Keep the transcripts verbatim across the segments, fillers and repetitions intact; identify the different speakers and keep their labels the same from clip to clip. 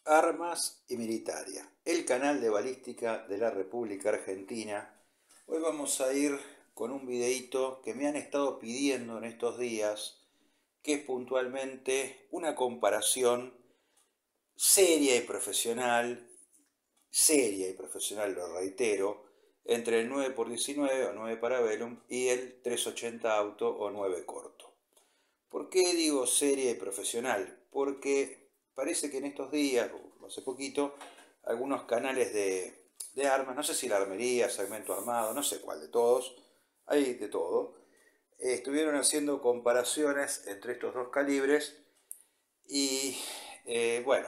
Speaker 1: Armas y Militaria, el canal de balística de la República Argentina. Hoy vamos a ir con un videíto que me han estado pidiendo en estos días, que es puntualmente una comparación seria y profesional, seria y profesional, lo reitero, entre el nueve por diecinueve o nueve Parabellum y el trescientos ochenta Auto o nueve Corto. ¿Por qué digo seria y profesional? Porque parece que en estos días, o hace poquito, algunos canales de, de armas, no sé si la armería, segmento armado, no sé cuál de todos, hay de todo, eh, estuvieron haciendo comparaciones entre estos dos calibres y eh, bueno,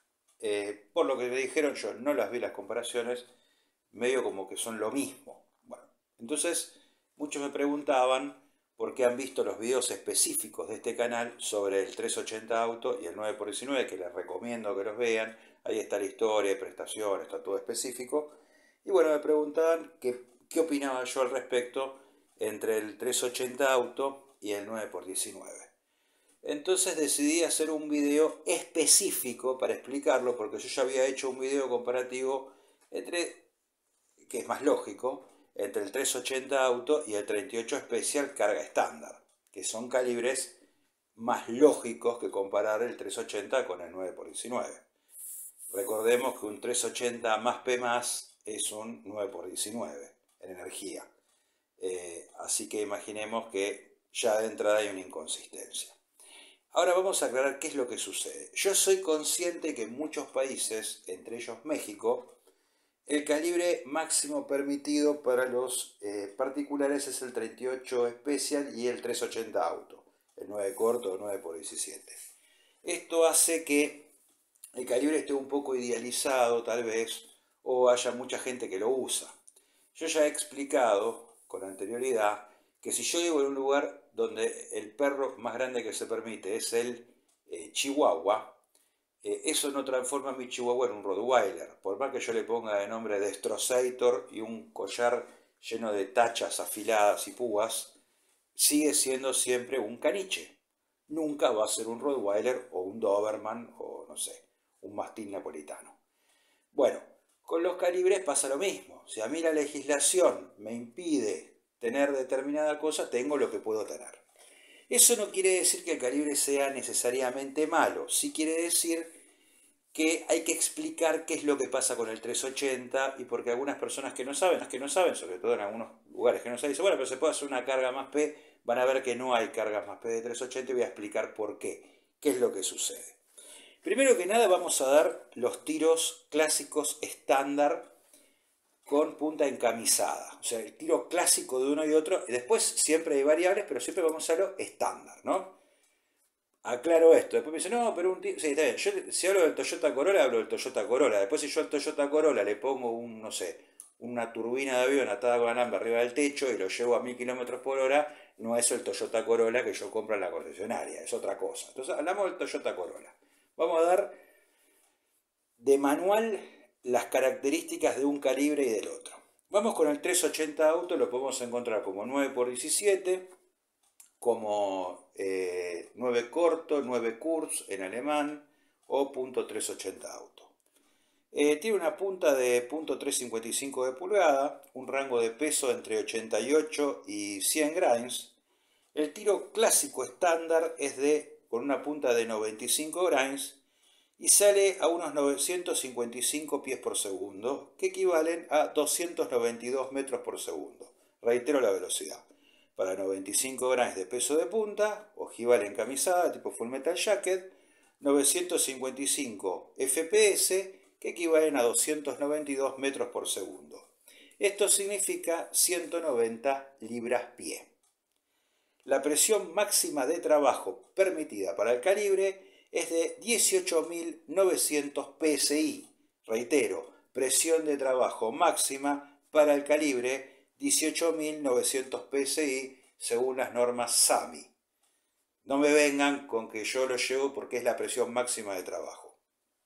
Speaker 1: eh, por lo que me dijeron, yo no las vi las comparaciones, medio como que son lo mismo. Bueno, entonces muchos me preguntaban por qué han visto los videos específicos de este canal sobre el trescientos ochenta Auto y el nueve por diecinueve, que les recomiendo que los vean. Ahí está la historia, prestaciones, está todo específico. Y bueno, me preguntaban qué, qué opinaba yo al respecto entre el trescientos ochenta Auto y el nueve por diecinueve. Entonces decidí hacer un video específico para explicarlo, porque yo ya había hecho un video comparativo entre, que es más lógico, entre el trescientos ochenta Auto y el treinta y ocho Special carga estándar, que son calibres más lógicos que comparar el trescientos ochenta con el nueve por diecinueve. Recordemos que un trescientos ochenta más P más es un nueve por diecinueve en energía. Eh, así que imaginemos que ya de entrada hay una inconsistencia. Ahora vamos a aclarar qué es lo que sucede. Yo soy consciente que en muchos países, entre ellos México, el calibre máximo permitido para los eh, particulares es el treinta y ocho Special y el trescientos ochenta Auto, el nueve corto o nueve por diecisiete. Esto hace que el calibre esté un poco idealizado tal vez, o haya mucha gente que lo usa. Yo ya he explicado con anterioridad que si yo vivo en un lugar donde el perro más grande que se permite es el eh, Chihuahua, eh, eso no transforma a mi Chihuahua en un Rottweiler. Por más que yo le ponga de nombre Destrozator y un collar lleno de tachas afiladas y púas, sigue siendo siempre un caniche. Nunca va a ser un Rottweiler o un Doberman o no sé, un mastín napolitano. Bueno, con los calibres pasa lo mismo. Si a mí la legislación me impide tener determinada cosa, tengo lo que puedo tener. Eso no quiere decir que el calibre sea necesariamente malo. Sí quiere decir que hay que explicar qué es lo que pasa con el trescientos ochenta y porque algunas personas que no saben, las que no saben, sobre todo en algunos lugares que no saben, dicen, bueno, pero se puede hacer una carga más P, van a ver que no hay cargas más P de trescientos ochenta y voy a explicar por qué, qué es lo que sucede. Primero que nada vamos a dar los tiros clásicos estándar con punta encamisada, o sea, el tiro clásico de uno y otro, y después siempre hay variables, pero siempre vamos a lo estándar, ¿no? Aclaro esto, después me dice, no, pero un tiro, sí, está bien, yo si hablo del Toyota Corolla, hablo del Toyota Corolla, después si yo al Toyota Corolla le pongo un, no sé, una turbina de avión atada con alambre arriba del techo y lo llevo a mil kilómetros por hora, no es el Toyota Corolla que yo compro en la concesionaria, es otra cosa. Entonces hablamos del Toyota Corolla. Vamos a dar de manual las características de un calibre y del otro. Vamos con el trescientos ochenta Auto, lo podemos encontrar como nueve por diecisiete, como eh, nueve corto, nueve Kurz en alemán o punto trescientos ochenta Auto. Eh, tiene una punta de punto trescientos cincuenta y cinco de pulgada, un rango de peso entre ochenta y ocho y cien grains. El tiro clásico estándar es de con una punta de noventa y cinco grains y sale a unos novecientos cincuenta y cinco pies por segundo, que equivalen a doscientos noventa y dos metros por segundo. Reitero la velocidad. Para noventa y cinco gramos de peso de punta, ojival encamisada tipo Full Metal Jacket, novecientos cincuenta y cinco F P S, que equivalen a doscientos noventa y dos metros por segundo. Esto significa ciento noventa libras-pie. La presión máxima de trabajo permitida para el calibre es de dieciocho mil novecientos P S I. Reitero, presión de trabajo máxima para el calibre dieciocho mil novecientos P S I según las normas S A M I. No me vengan con que yo lo llevo porque es la presión máxima de trabajo.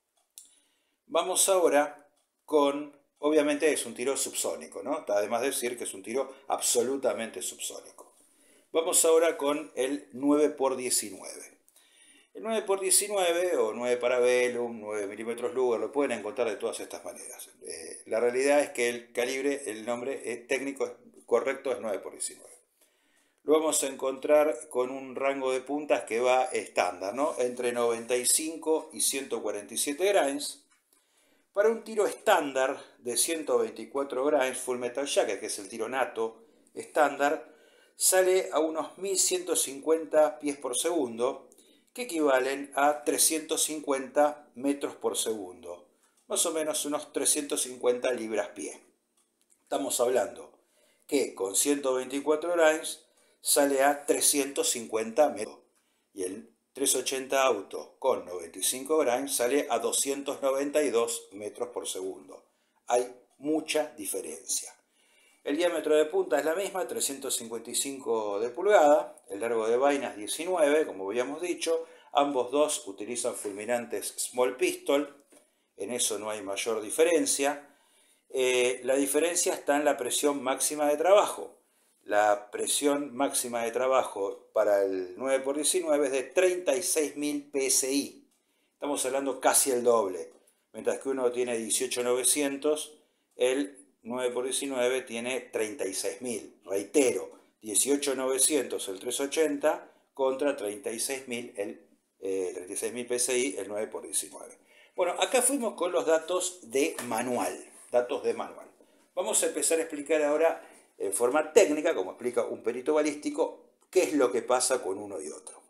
Speaker 1: Vamos ahora con, obviamente es un tiro subsónico, ¿no? Está además de decir que es un tiro absolutamente subsónico. Vamos ahora con el nueve por diecinueve. El nueve por diecinueve o nueve Parabellum, nueve milímetros Luger, lo pueden encontrar de todas estas maneras. Eh, la realidad es que el calibre, el nombre eh, técnico correcto es nueve por diecinueve. Lo vamos a encontrar con un rango de puntas que va estándar, ¿no? Entre noventa y cinco y ciento cuarenta y siete grains. Para un tiro estándar de ciento veinticuatro grains, Full Metal Jacket, que es el tiro nato estándar, sale a unos mil ciento cincuenta pies por segundo, que equivalen a trescientos cincuenta metros por segundo, más o menos unos trescientos cincuenta libras pie. Estamos hablando que con ciento veinticuatro grains sale a trescientos cincuenta metros y el trescientos ochenta auto con noventa y cinco grains sale a doscientos noventa y dos metros por segundo. Hay mucha diferencia. El diámetro de punta es la misma, trescientos cincuenta y cinco de pulgada, el largo de vainas diecinueve, como habíamos dicho. Ambos dos utilizan fulminantes Small Pistol, en eso no hay mayor diferencia. Eh, la diferencia está en la presión máxima de trabajo. La presión máxima de trabajo para el nueve por diecinueve es de treinta y seis mil P S I. Estamos hablando casi el doble. Mientras que uno tiene dieciocho mil novecientos, el nueve por diecinueve tiene treinta y seis mil. Reitero, dieciocho mil novecientos el trescientos ochenta contra treinta y seis mil el eh, treinta y seis mil P S I el nueve por diecinueve. Bueno, acá fuimos con los datos de manual. Datos de manual. Vamos a empezar a explicar ahora en forma técnica, como explica un perito balístico, qué es lo que pasa con uno y otro.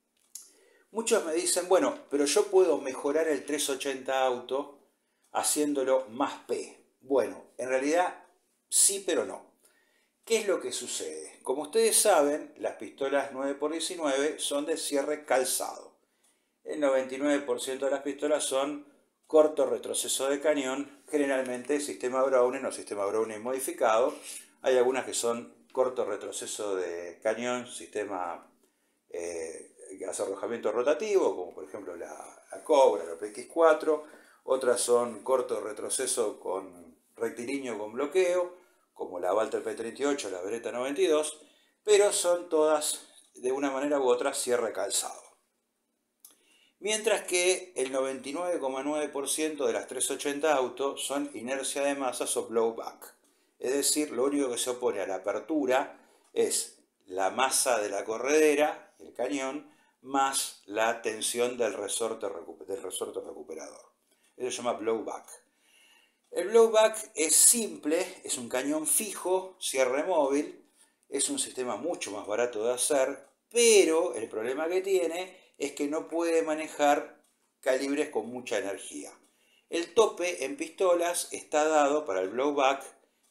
Speaker 1: Muchos me dicen, bueno, pero yo puedo mejorar el trescientos ochenta auto haciéndolo más P. Bueno, en realidad sí, pero no. ¿Qué es lo que sucede? Como ustedes saben, las pistolas nueve por diecinueve son de cierre calzado. El noventa y nueve por ciento de las pistolas son corto retroceso de cañón, generalmente sistema Browning o sistema Browning modificado. Hay algunas que son corto retroceso de cañón, sistema eh, hace arrojamiento rotativo, como por ejemplo la, la Cobra, la P X cuatro. Otras son corto retroceso con rectilíneo con bloqueo, como la Walther P treinta y ocho, la Beretta noventa y dos, pero son todas de una manera u otra cierre calzado. Mientras que el noventa y nueve coma nueve por ciento de las trescientos ochenta autos son inercia de masas o blowback. Es decir, lo único que se opone a la apertura es la masa de la corredera, el cañón, más la tensión del resorte, del resorte recuperador. Eso se llama blowback. El blowback es simple, es un cañón fijo, cierre móvil, es un sistema mucho más barato de hacer, pero el problema que tiene es que no puede manejar calibres con mucha energía. El tope en pistolas está dado para el blowback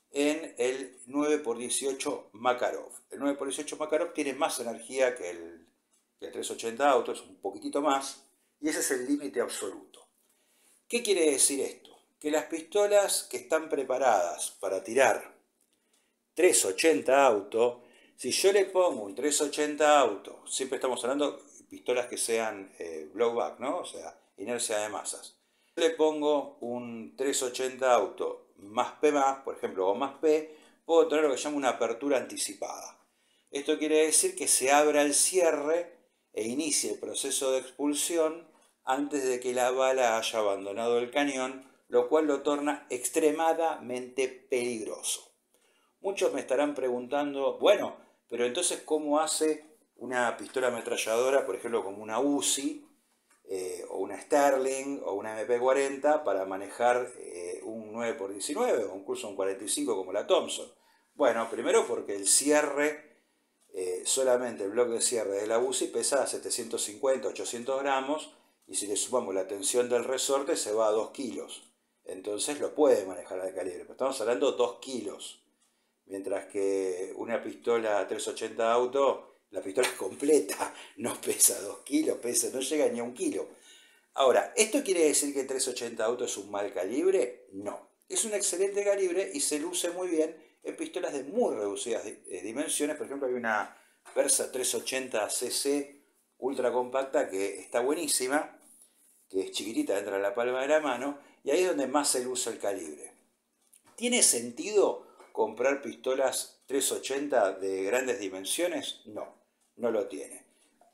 Speaker 1: en el nueve por dieciocho Makarov. El nueve por dieciocho Makarov tiene más energía que el, que el trescientos ochenta auto, es un poquitito más, y ese es el límite absoluto. ¿Qué quiere decir esto? Que las pistolas que están preparadas para tirar trescientos ochenta auto, si yo le pongo un trescientos ochenta auto, siempre estamos hablando de pistolas que sean eh, blowback, ¿no? O sea, inercia de masas. Yo le pongo un trescientos ochenta auto más P más, por ejemplo, o más P, puedo tener lo que se llama una apertura anticipada. Esto quiere decir que se abra el cierre e inicie el proceso de expulsión antes de que la bala haya abandonado el cañón, lo cual lo torna extremadamente peligroso. Muchos me estarán preguntando, bueno, pero entonces ¿cómo hace una pistola ametralladora, por ejemplo, como una Uzi, eh, o una Sterling, o una M P cuarenta, para manejar eh, un nueve por diecinueve, o incluso un cuarenta y cinco como la Thompson? Bueno, primero porque el cierre, eh, solamente el bloque de cierre de la Uzi pesa setecientos cincuenta, ochocientos gramos, y si le sumamos la tensión del resorte se va a dos kilos. Entonces lo puede manejar al calibre, pero estamos hablando de dos kilos. Mientras que una pistola trescientos ochenta auto, la pistola es completa, no pesa dos kilos, pesa, no llega ni a un kilo. Ahora, ¿esto quiere decir que el trescientos ochenta auto es un mal calibre? No. Es un excelente calibre y se luce muy bien en pistolas de muy reducidas dimensiones. Por ejemplo, hay una Versa trescientos ochenta C C ultra compacta que está buenísima, que es chiquitita, entra en la palma de la mano, y ahí es donde más se luce el calibre. ¿Tiene sentido comprar pistolas trescientos ochenta de grandes dimensiones? No, no lo tiene.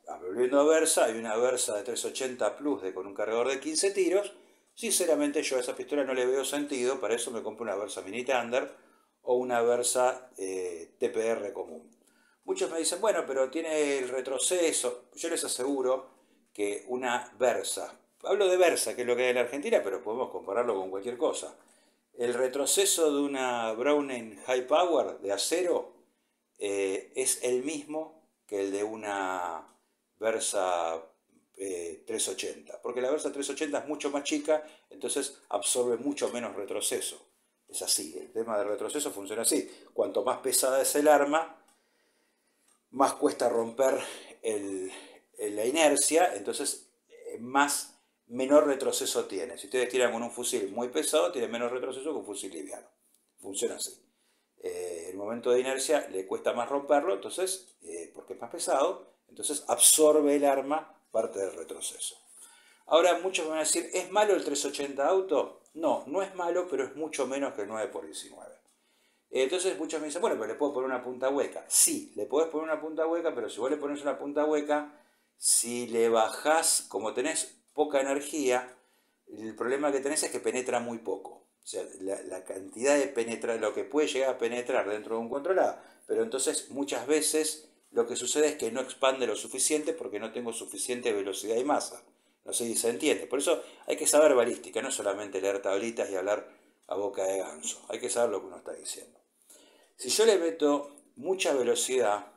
Speaker 1: volviendo a Versa, hay una Versa de trescientos ochenta Plus de, con un cargador de quince tiros. Sinceramente yo a esa pistola no le veo sentido, para eso me compro una Versa Mini Thunder o una Versa eh, T P R común. Muchos me dicen, bueno, pero tiene el retroceso. Yo les aseguro que una Versa, hablo de Versa, que es lo que hay en la Argentina, pero podemos compararlo con cualquier cosa. El retroceso de una Browning High Power de acero eh, es el mismo que el de una Versa eh, trescientos ochenta, porque la Versa trescientos ochenta es mucho más chica, entonces absorbe mucho menos retroceso. Es así, el tema del retroceso funciona así. Cuanto más pesada es el arma, más cuesta romper el, el, la inercia, entonces eh, más menor retroceso tiene. Si ustedes tiran con un fusil muy pesado, tiene menos retroceso que un fusil liviano. Funciona así. Eh, el momento de inercia le cuesta más romperlo, entonces, eh, porque es más pesado, entonces absorbe el arma parte del retroceso. Ahora muchos me van a decir, ¿es malo el trescientos ochenta auto? No, no es malo, pero es mucho menos que el nueve por diecinueve. Entonces muchos me dicen, bueno, pero le puedo poner una punta hueca. Sí, le podés poner una punta hueca, pero si vos le pones una punta hueca, si le bajás, como tenés poca energía, el problema que tenés es que penetra muy poco. O sea, la, la cantidad de penetrar, lo que puede llegar a penetrar dentro de un controlado. Pero entonces muchas veces lo que sucede es que no expande lo suficiente porque no tengo suficiente velocidad y masa. No sé si se entiende. Por eso hay que saber balística, no solamente leer tablitas y hablar a boca de ganso. Hay que saber lo que uno está diciendo. Si yo le meto mucha velocidad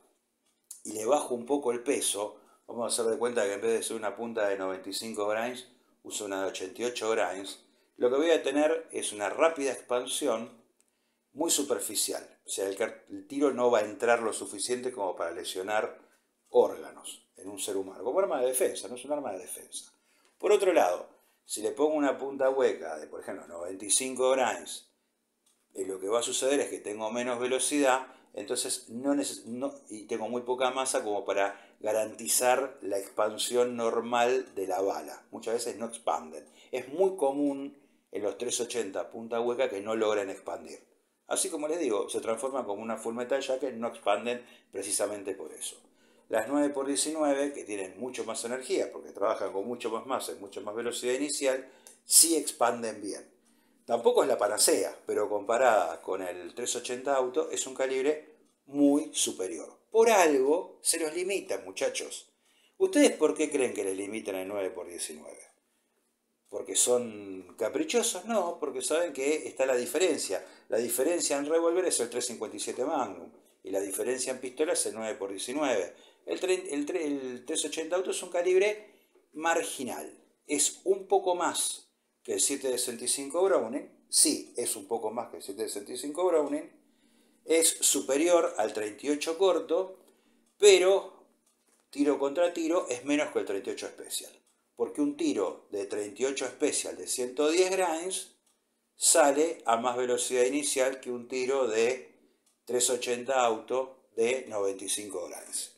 Speaker 1: y le bajo un poco el peso, vamos a hacer de cuenta que en vez de ser una punta de noventa y cinco grains, uso una de ochenta y ocho grains, lo que voy a tener es una rápida expansión muy superficial. O sea, el, el tiro no va a entrar lo suficiente como para lesionar órganos en un ser humano. Como arma de defensa, no es un arma de defensa. Por otro lado, si le pongo una punta hueca de, por ejemplo, noventa y cinco grains, eh, lo que va a suceder es que tengo menos velocidad, entonces no, no y tengo muy poca masa como para garantizar la expansión normal de la bala. Muchas veces no expanden. Es muy común en los trescientos ochenta punta hueca que no logran expandir. Así como les digo, se transforman como una full metal jacket, no expanden precisamente por eso. Las nueve por diecinueve, que tienen mucho más energía, porque trabajan con mucho más masa y mucho más velocidad inicial, sí expanden bien. Tampoco es la panacea, pero comparada con el trescientos ochenta auto, es un calibre muy superior. Por algo se los limitan, muchachos. ¿Ustedes por qué creen que le limitan el nueve por diecinueve? ¿Porque son caprichosos? No, porque saben que está la diferencia. La diferencia en revólver es el trescientos cincuenta y siete Magnum y la diferencia en pistola es el nueve por diecinueve. El, el, el trescientos ochenta auto es un calibre marginal. Es un poco más que el siete sesenta y cinco Browning. Sí, es un poco más que el siete sesenta y cinco Browning. Es superior al treinta y ocho corto, pero tiro contra tiro es menos que el treinta y ocho Special. Porque un tiro de treinta y ocho Special de ciento diez grains sale a más velocidad inicial que un tiro de trescientos ochenta auto de noventa y cinco grains.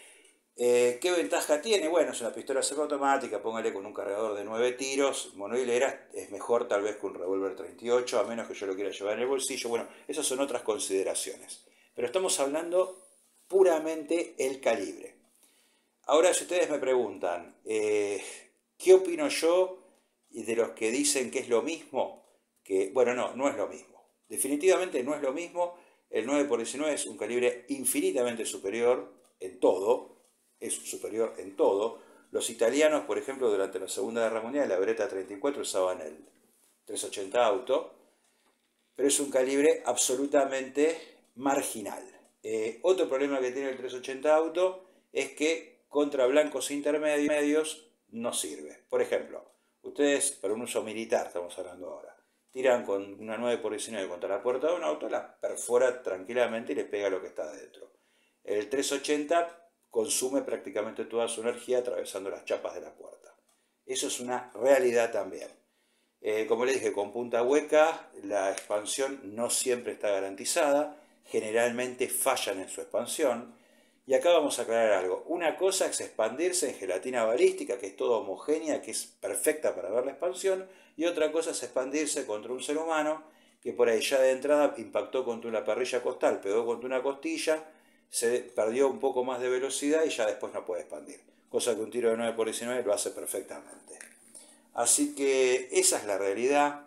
Speaker 1: Eh, ¿Qué ventaja tiene? Bueno, es una pistola semiautomática, póngale con un cargador de nueve tiros, monohilera, es mejor tal vez que un revólver treinta y ocho, a menos que yo lo quiera llevar en el bolsillo. Bueno, esas son otras consideraciones. Pero estamos hablando puramente el calibre. Ahora, si ustedes me preguntan, eh, ¿qué opino yo de los que dicen que es lo mismo? Que, bueno, no, no es lo mismo. Definitivamente no es lo mismo. El nueve por diecinueve es un calibre infinitamente superior en todo. Es superior en todo. Los italianos, por ejemplo, durante la Segunda Guerra Mundial, la Beretta treinta y cuatro usaban el trescientos ochenta auto, pero es un calibre absolutamente marginal. Eh, otro problema que tiene el trescientos ochenta auto es que contra blancos intermedios no sirve. Por ejemplo, ustedes, para un uso militar estamos hablando ahora, tiran con una nueve por diecinueve contra la puerta de un auto, la perfora tranquilamente y le pega lo que está adentro. El trescientos ochenta consume prácticamente toda su energía atravesando las chapas de la puerta. Eso es una realidad también. Eh, como les dije, con punta hueca la expansión no siempre está garantizada, generalmente fallan en su expansión. Y acá vamos a aclarar algo. Una cosa es expandirse en gelatina balística, que es toda homogénea, que es perfecta para ver la expansión, y otra cosa es expandirse contra un ser humano que por ahí ya de entrada impactó contra una parrilla costal, pegó contra una costilla, se perdió un poco más de velocidad y ya después no puede expandir. cosa que un tiro de nueve por diecinueve lo hace perfectamente. Así que esa es la realidad.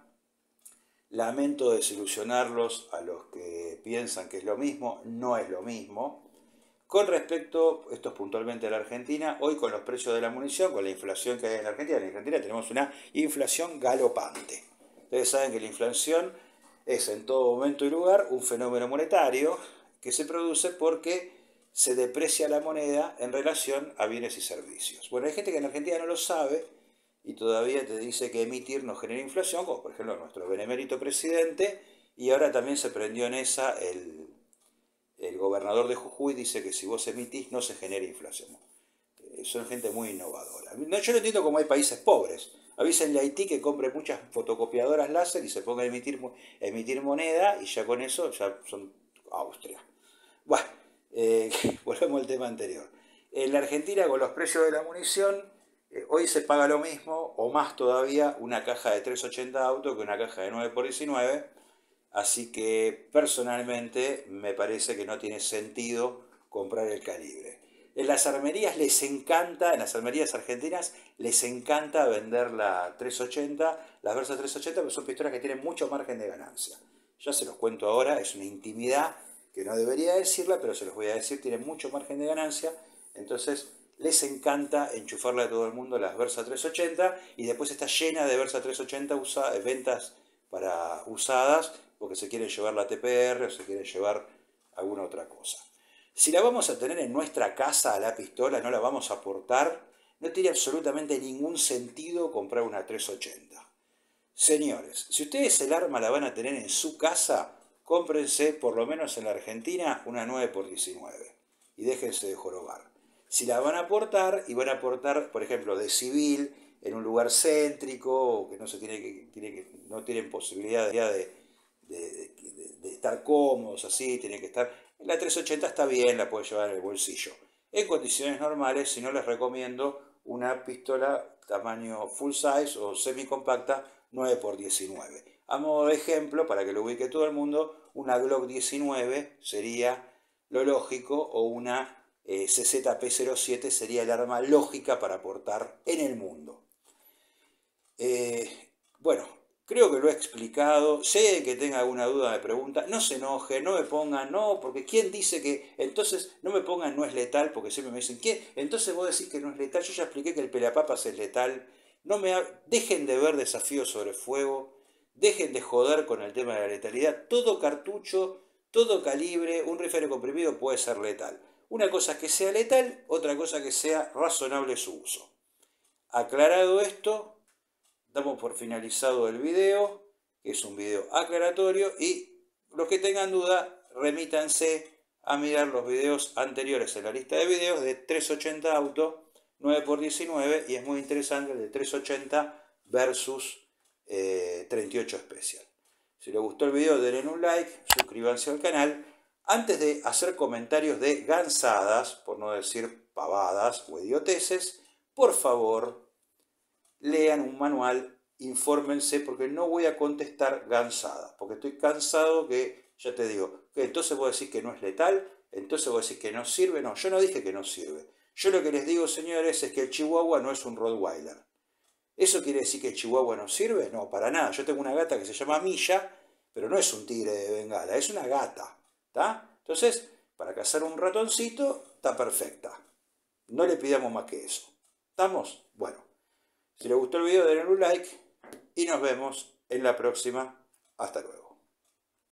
Speaker 1: Lamento desilusionarlos a los que piensan que es lo mismo, no es lo mismo. Con respecto, esto es puntualmente a la Argentina, hoy con los precios de la munición, con la inflación que hay en la Argentina, en la Argentina tenemos una inflación galopante. Ustedes saben que la inflación es en todo momento y lugar un fenómeno monetario que se produce porque se deprecia la moneda en relación a bienes y servicios. Bueno, hay gente que en Argentina no lo sabe y todavía te dice que emitir no genera inflación, como por ejemplo nuestro benemérito presidente, y ahora también se prendió en esa el, el gobernador de Jujuy, dice que si vos emitís no se genera inflación. Eh, son gente muy innovadora. No, yo no entiendo cómo hay países pobres. Avísenle a Haití que compre muchas fotocopiadoras láser y se ponga a emitir, a emitir moneda y ya con eso ya son Austria. Bueno, eh, volvemos al tema anterior. En la Argentina con los precios de la munición, eh, hoy se paga lo mismo o más todavía una caja de trescientos ochenta auto que una caja de nueve por diecinueve, así que personalmente me parece que no tiene sentido comprar el calibre. En las armerías les encanta, en las armerías argentinas les encanta vender la trescientos ochenta, las Versa trescientos ochenta, porque son pistolas que tienen mucho margen de ganancia. Ya se los cuento ahora, es una intimidad que no debería decirla, pero se los voy a decir, tienen mucho margen de ganancia, entonces les encanta enchufarle a todo el mundo las Versa trescientos ochenta y después está llena de Versa trescientos ochenta usa, ventas para usadas porque se quieren llevar la T P R o se quieren llevar alguna otra cosa. Si la vamos a tener en nuestra casa a la pistola, no la vamos a aportar, no tiene absolutamente ningún sentido comprar una trescientos ochenta. Señores, si ustedes el arma la van a tener en su casa, cómprense, por lo menos en la Argentina, una nueve por diecinueve y déjense de jorobar. Si la van a aportar, y van a aportar, por ejemplo, de civil, en un lugar céntrico, que no, se tiene que, tiene que, no tienen posibilidad de, de, de, de, de estar cómodos, así, tienen que estar... La trescientos ochenta está bien, la pueden llevar en el bolsillo. En condiciones normales, si no, les recomiendo una pistola tamaño full size o semicompacta nueve por diecinueve. A modo de ejemplo, para que lo ubique todo el mundo, una Glock diecinueve sería lo lógico, o una eh, C Z P cero siete sería el arma lógica para portar en el mundo. Eh, bueno, creo que lo he explicado. Sé que tenga alguna duda, me pregunta. No se enoje, no me pongan, no, porque ¿quién dice que? Entonces, no me pongan no es letal, porque siempre me dicen, ¿quién? Entonces vos decís que no es letal. Yo ya expliqué que el pelapapas es letal. No me ha... Dejen de ver Desafío sobre Fuego. Dejen de joder con el tema de la letalidad. Todo cartucho, todo calibre, un rifle comprimido puede ser letal. Una cosa es que sea letal, otra cosa que sea razonable su uso. Aclarado esto, damos por finalizado el video, que es un video aclaratorio, y los que tengan duda, remítanse a mirar los videos anteriores en la lista de videos de trescientos ochenta Auto, nueve por diecinueve, y es muy interesante el de trescientos ochenta versus eh, treinta y ocho Special. Si les gustó el video, denle un like, suscríbanse al canal. Antes de hacer comentarios de gansadas, por no decir pavadas o idioteces, por favor, lean un manual, infórmense, porque no voy a contestar gansadas, porque estoy cansado que, ya te digo, que entonces vos decís que no es letal, entonces vos decís que no sirve. No, yo no dije que no sirve. Yo lo que les digo, señores, es que el Chihuahua no es un Rottweiler. ¿Eso quiere decir que el Chihuahua no sirve? No, para nada. Yo tengo una gata que se llama Milla, pero no es un tigre de Bengala, es una gata, ¿está? Entonces, para cazar un ratoncito, está perfecta. No le pidamos más que eso. ¿Estamos? Bueno. Si les gustó el video, denle un like y nos vemos en la próxima. Hasta luego.